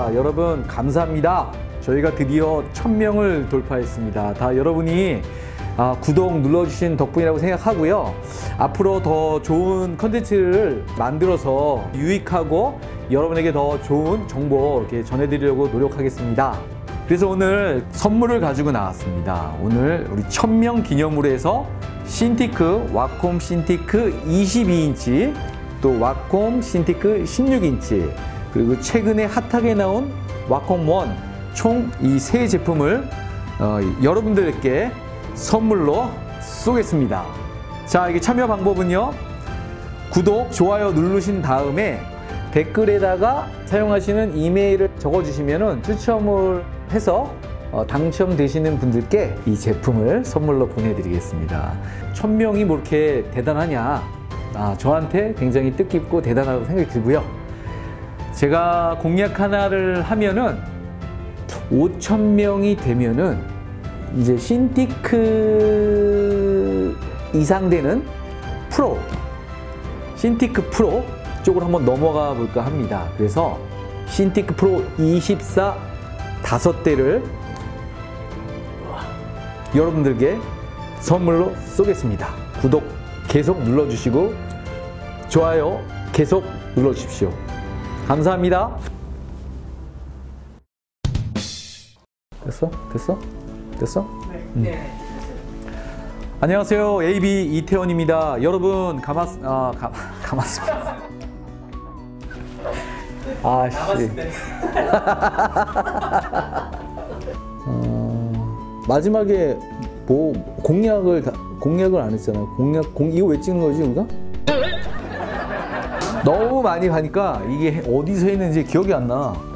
자, 여러분 감사합니다. 저희가 드디어 1000명을 돌파했습니다. 다 여러분이 구독 눌러주신 덕분이라고 생각하고요. 앞으로 더 좋은 컨텐츠를 만들어서 유익하고 여러분에게 더 좋은 정보 이렇게 전해드리려고 노력하겠습니다. 그래서 오늘 선물을 가지고 나왔습니다. 오늘 우리 1000명 기념으로 해서 신티크 와콤 신티크 22인치, 또 와콤 신티크 16인치, 그리고 최근에 핫하게 나온 와콤 원, 총 이 세 제품을 여러분들께 선물로 쏘겠습니다. 자, 이게 참여 방법은요, 구독, 좋아요 누르신 다음에 댓글에다가 사용하시는 이메일을 적어주시면 추첨을 해서 당첨되시는 분들께 이 제품을 선물로 보내드리겠습니다. 1000명이 뭐 이렇게 대단하냐? 저한테 굉장히 뜻깊고 대단하다고 생각이 들고요. 제가 공약 하나를 하면은 5000명이 되면은 이제 신티크 이상 되는 프로, 신티크 프로 쪽으로 한번 넘어가 볼까 합니다. 그래서 신티크 프로 24 5대를 여러분들께 선물로 쏘겠습니다. 구독 계속 눌러주시고 좋아요 계속 눌러주십시오. 감사합니다. 됐어? 됐어? 됐어? 네. 안녕하세요. AB 이태원입니다. 여러분 가맙습니다. 씨. 마지막에 뭐 공약을 안 했잖아. 이거 왜 찍는 거지, 우리가? 너무 많이 가니까 이게 어디서 했는지 기억이 안 나.